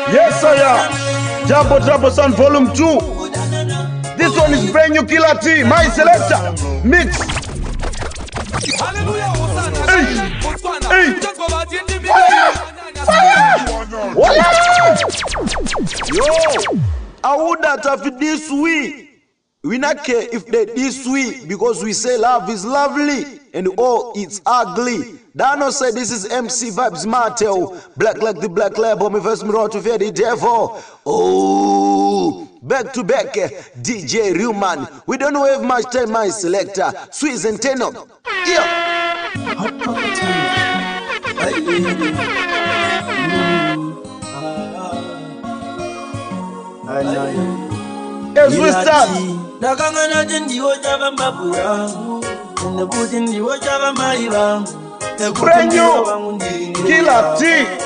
Yes, sir. Jumbo Trouble Sound Volume 2. This one is brand new Killer T, my selector. Mix. Hey. Yo, I would not have it this way. We not care if they this way because we say love is lovely and oh, it's ugly. Dano said this is MC Vibes Martel. Black like the black label, me first mirror to fear the devil. Oh, back to back, DJ Real Man. We don't know have much time, my selector. Swiss and tenor. Yeah. Yes, we start. Brand new Killer T.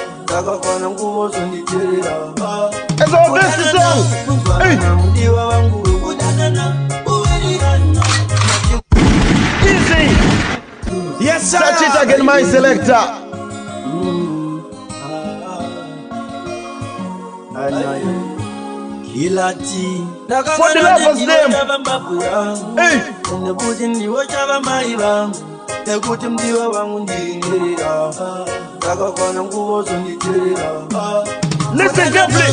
It's all this song. Hey. Easy. Yes, sir. Touch it again, my selector. Killer T. For the lover's name. Hey. Listen carefully.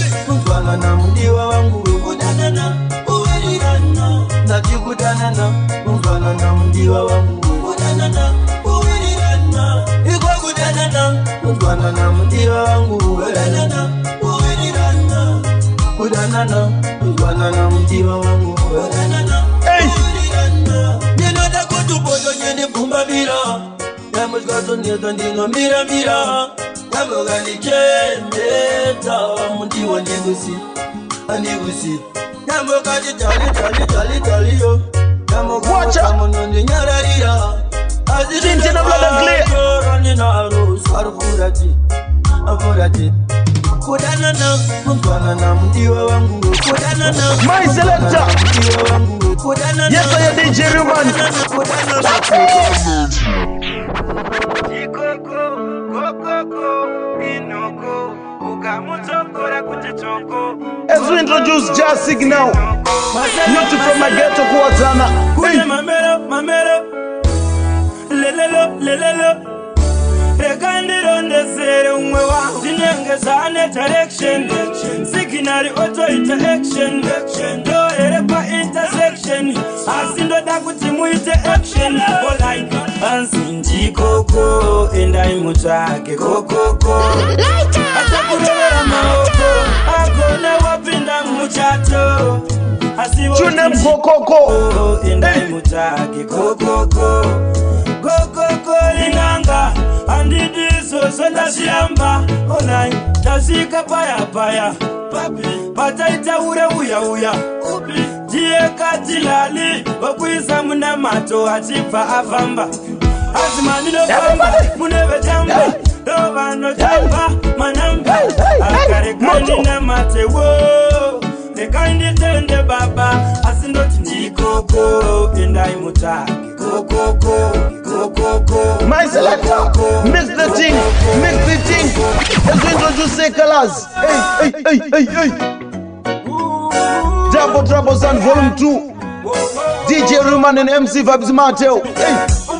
Watch out! Ginger the blood and clear. My selector. Yes, I am DJ Ruman. As we introduce Jazz Signal, not from my ghetto Kuatana. Regandiro ndesere umwewa Zinengezane direction Signal auto interaction Do erepa intersection Asindo dakuti muite action Polite Ansinji koko Endai mutake koko Atakurera maoko Akone wapinda muchato Chunem koko Endai mutake koko Inanga Andidiso sonda siamba Onai Tasika paya Pataita uya Jie katilali Wakuisa muna mato Atifa afamba Azimanilo famba Muneve jamba Dova no jamba Manamba Akarekani na mate wo Nekandi tende baba Asindoti njikoko Endai mutaki Koko My selector, mix the thing. As we introduce say colors. Hey. Jumbo Trouble Sound Volume 2. DJ Ruman and MC Vibes Martel. Hey.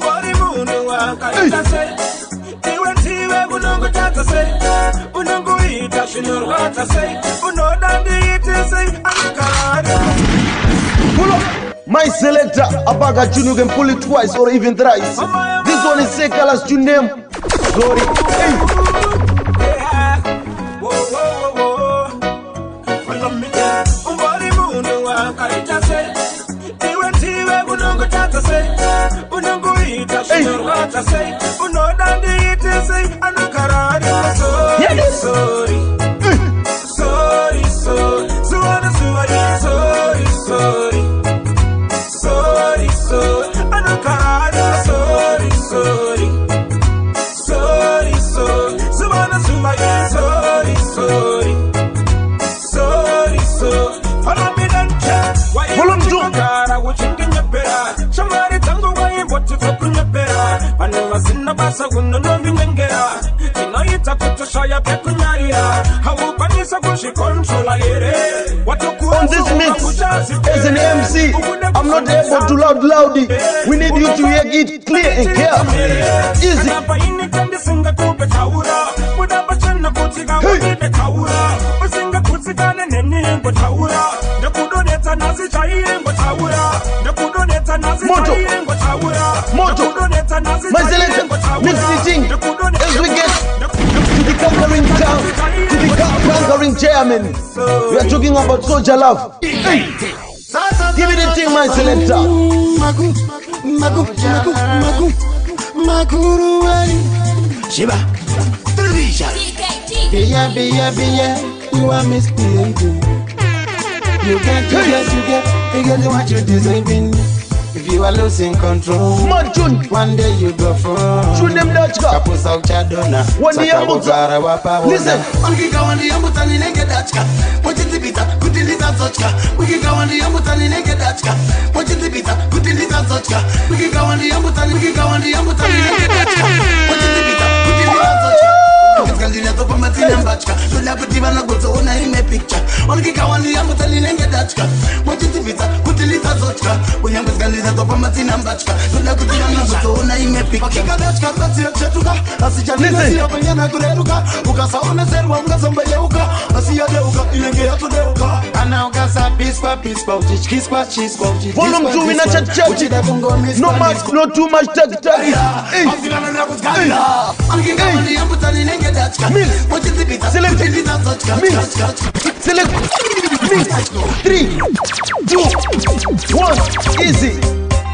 Pull up. My selector, Abaga Junu can pull it twice or even thrice. This one is say colors to name. Sorry. Hey. Sinna basa guno no bingengera. Tinoita kutusha ya pekunyarira. On this mix, as an MC, I'm not able to loudly. We need you to hear it clear and clear. Easy. Moto, my selector, mix the thing as we get to the conquering town, to the conquering chairman. We are talking about soldier love. Hey. Give me the thing, my selector. Shiba, you are misbehaving. You get what you're deserving. If you are losing control, one day you go for Tune them Dutch cup. Listen. We go on the Ambutan in a Dutch cup. What is the beta? Good in this Dutchka. We can go on the Ambutan in a Dutch cup. What is the beta? Good in this Dutchka. We can go on the Ambutan. We can go on the Ambutan in a Dutch cup. What is the beta? Good in this Dutchka. Scandinavia to Pamatin and Batchka. So la Putiva go to own in a picture. Only go on the Ambutan in a Dutchka. What is the beta? Good in this Dutchka. We have Scandinavia to Pamatin and Batchka. So la Putiva go to own in a picture. Volume 2 in a chat. No much, not too much talk. Select. Mix. 3, 2, 1. Easy.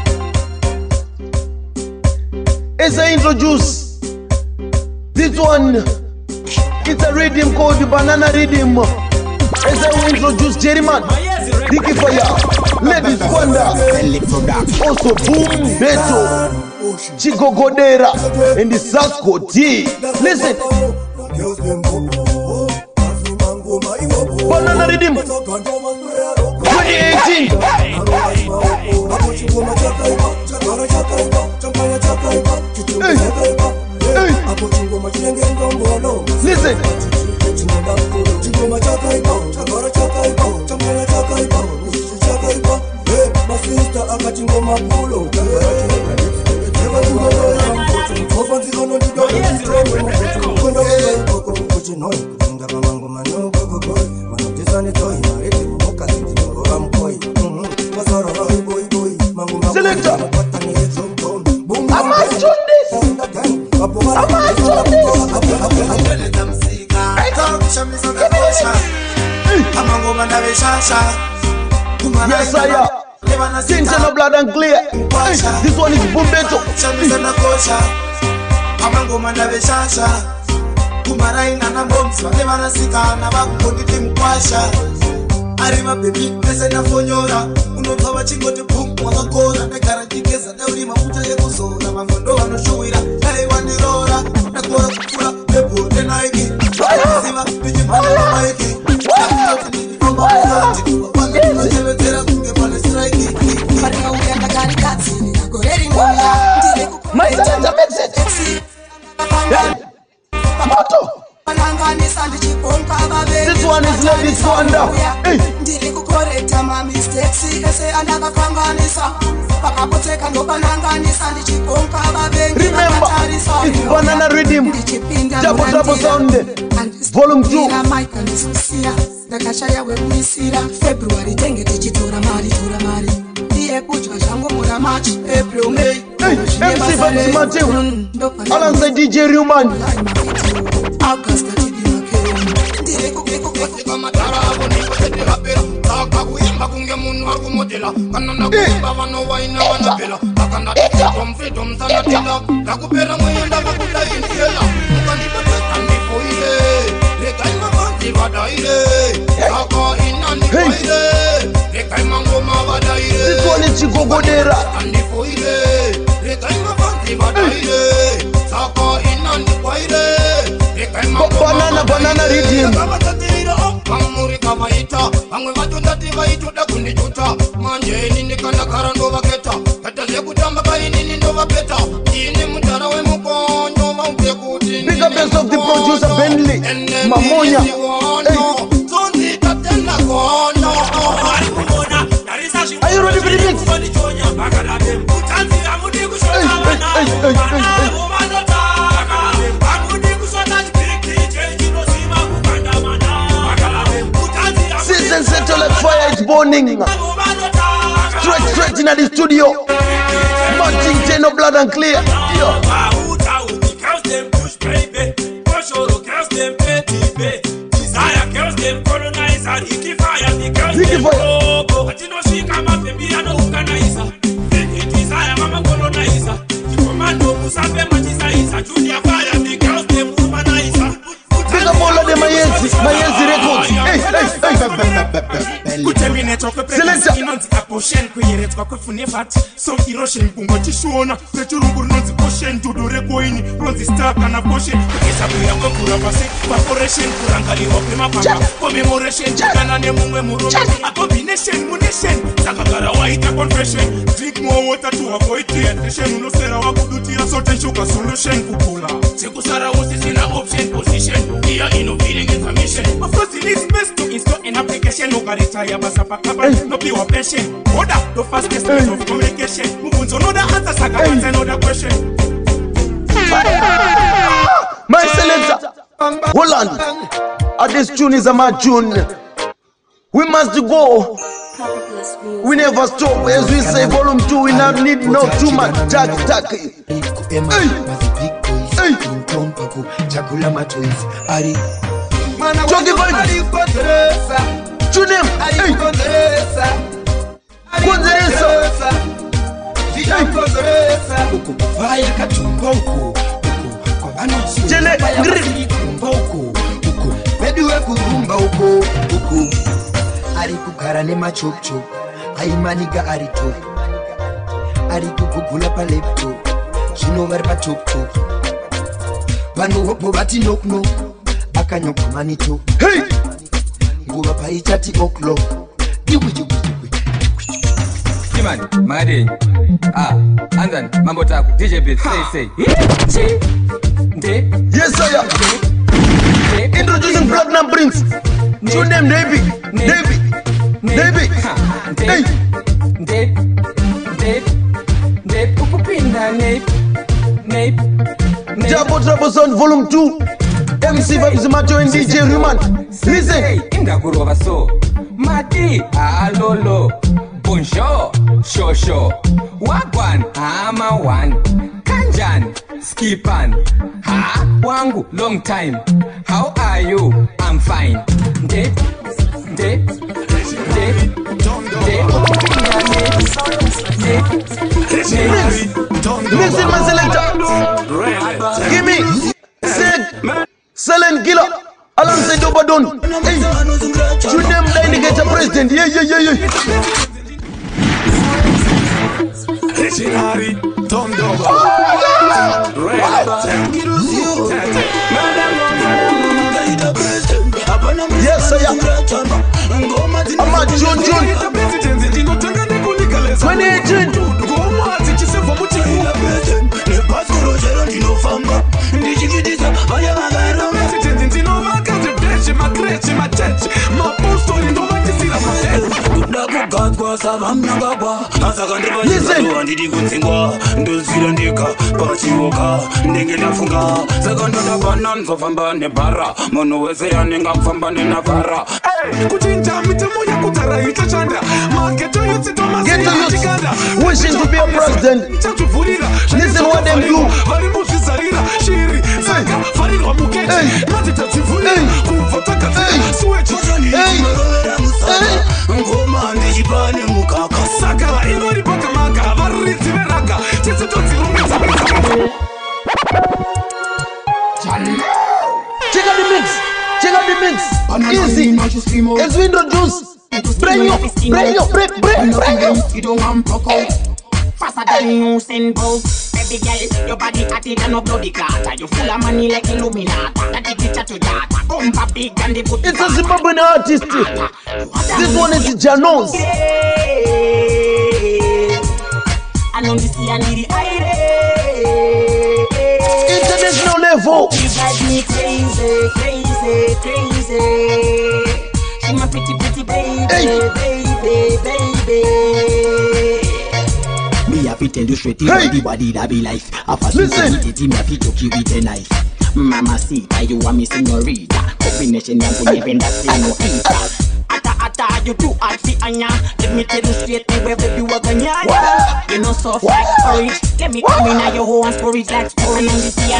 As I introduce this one, it's a rhythm called the banana rhythm. As I will introduce Jerryman, Ricky Fire, Ladies Wonder, also Boom Beto, Chico Godera, and the Sasko T. Listen. Banana rhythm 2018. Listen. Selector, I might shoot this. Yes, I am. Things in the blood and clear. This one is Bumbeto. Kumaraina na bomba levana sikana bakunditi mkwasha arima baby pesa na fonyora unotwa chingoti boom wakakora negara kigeza dauri mafuta yekuzora mangondo vanoshuwira dai wandirora nakora kukura pepo tenaiki ziva bijimana maiki nakoti ndifamba kunge pale strike parika uyanda gari katsini nagoreri ngoya ndire kukuita makes it. Moto. This one is Ladies Wonder. Hey. Remember, it's banana rhythm. Double sound. Volume 2. February April, May. MC Vibes Matthew. Alongside DJ Ruman. August this one is Chico Godera. Banana rhythm. Big up best of the producer Bentley Mamonya. Are you ready for the mix? Season settle like fire is burning. Straight in the studio. Matching tenor blood and clear. Drink more water to avoid dehydration. No sera wakudutira certain sugar solution kukula. Sekusara was in an option position. We are innovating information. Of course, it is best to install an application. No retire basapa kaba. No be your patient. Order the fastest way of communication. Move on to another answer. Saga another question. My selector, hold on. This tune is a mad tune. We must go. We never stop. As we say, volume 2, we not need no too much tack. Hey. Jogi vibes. Tune him. Hey. Konzeresa. Jele grip. Ari kukara ne machop chop, ai maniga ari top. Ari kukugula pa laptop, shino ver pa chop chop. Banu hopo bati nok nok, akanyok manito. Hey, nguba pa ichati oklo. Yugu. Kiman, Madin, Andan, Mambo Taku, DJ Beat, say. Yes, sir. Introducing Platinum Prince. Tune them, Davey. Hey. Jabo Trouble Sound Volume 2. MC Vibes Macho and DJ Human. Listen. Indaguru so. Mati, alolo. Bonjour, shosho. Wagwan, ama one. Kanjan, skipan. Ha, wangu, long time. How are you? I'm fine. Mix it, my selector. Give me Selen Gila alongside Obadon. Hey, shoot them down to get a president. Yeah. Yes, sir. I'm a June 2018. Listen. Wishing to be a president. Listen what them do. Check out the mix. Easy. As we introduce, bring you. You don't want Poco. Faster than you send Bolt. Baby girl, your body at it and no bloody clatter. You full of money like Illuminati. That is to data. Bump up big and they put it's a Zimbabwean artist. This one is Janos. And on the sea and the international level. You drive me crazy. Me have to tell you straight in the body that be life. I pass you me have to choke you with a knife. Mama see, you want me señorita. Combination yang punya benda señorita. Ata, you too hard for anya. Let me tell you straight, wherever you are gonna. You know so fast, courage. Let me come in at your home and storage like story on the piano.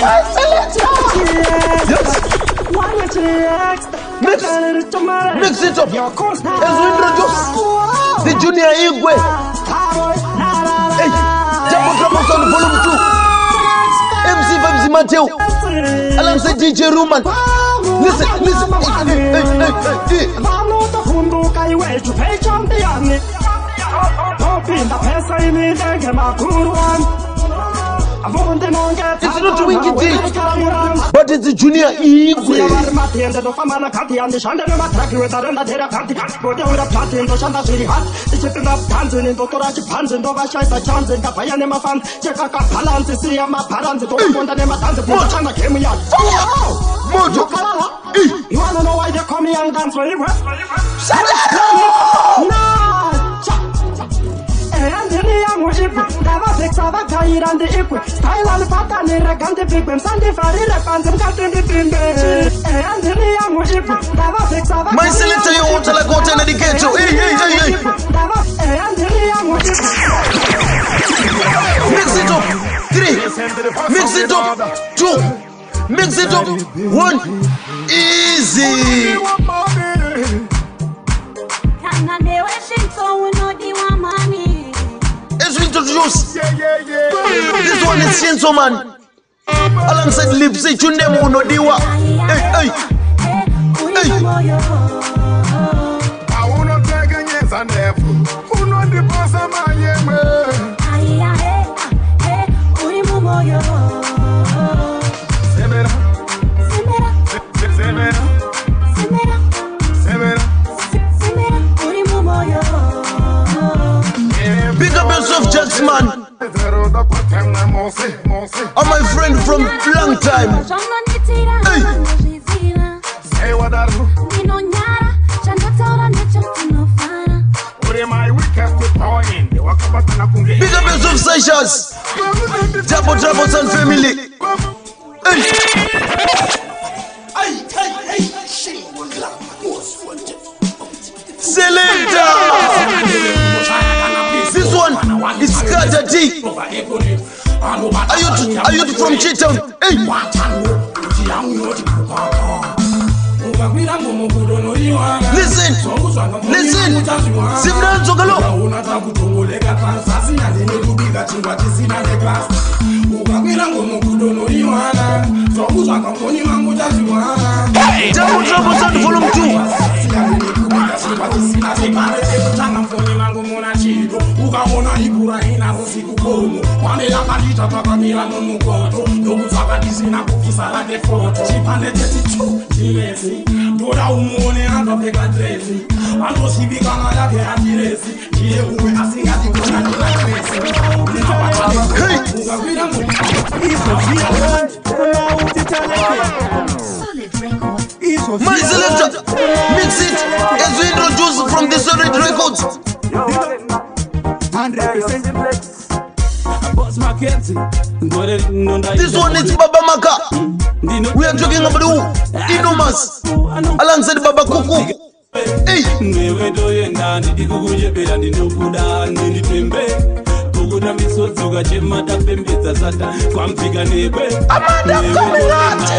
Mix it up as we introduce the Junior Igwe. Hey, Jumbo Sound Volume 2. MC Vibes Mateo alongside DJ Roman. Listen. It's not Winky D, but it's the Junior Igwe. Mojo. You wanna know why they come here and dance for you? And the young worship, never fix of a guy and the equal style and pattern in a gante big and Sunday Friday, and cutting the pin. And the young worship, never fix of a my selector, you want to like go to an educator. Hey. And the young worship. Mix it up. 3. Mix it up. 2. Mix it up. 1. Easy. As we introduce, this one is Shenso Man alongside Lipsy Chundem Unodiwa. Hey. I wanna take a yes and never. Who know the boss of my Big up yourself, Jacksman. Oh, my friend from long time. Hey, what are you? Big up yourself, Seychelles. Jabo Sound family. Selector. This one is Carter T. Are you from Cheetown? Hey. Listen. Simran Zogalo. Jabo Sound Volume 2. My selector, mix it as we introduce from the Solid Records. This one is Baba Maka. We are talking about who? Enormous alongside Baba Kuku. Hey. Amanda coming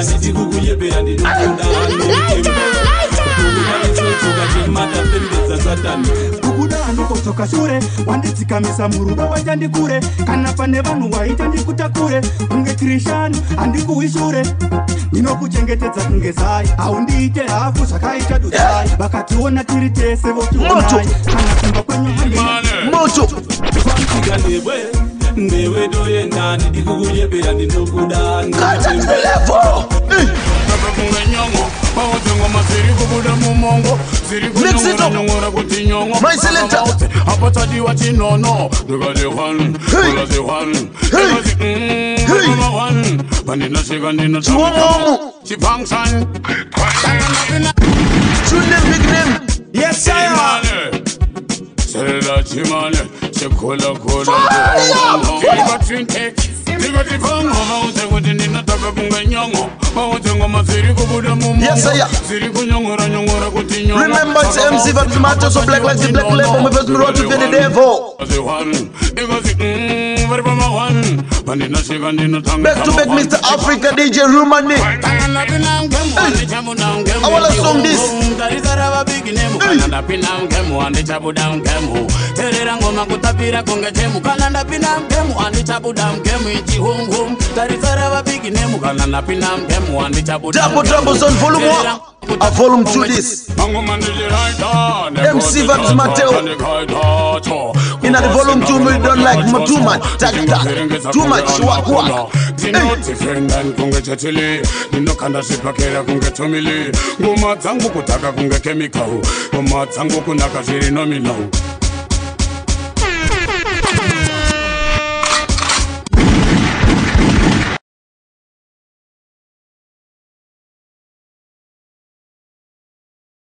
kutoka shure wanditsikamisa muruba wajandikure kana pane vanhu waita ndikutakure kunge krishani handikuwishure ndinokuchengetedza kunge zai haundiite hafu zvakaita dudai vakationa tiri tese votionai kana kumba kwenyu moto kwamtika ndewe doyenda ndikukuyepera ndinokuda mix it up. My selector. Big name. Yes, sir. Shimane, Shikola, Kola, Yes, sir. Remember, it's MC Vibes Matter, so black like the black label. My first mirror to be the devil. Back to back, Mr. Africa, DJ Rumani. I want to song this. Double on volume 1. A volume 2 this. MC Vibes Mateo. In the volume 2, we don't like too much. Too much. What?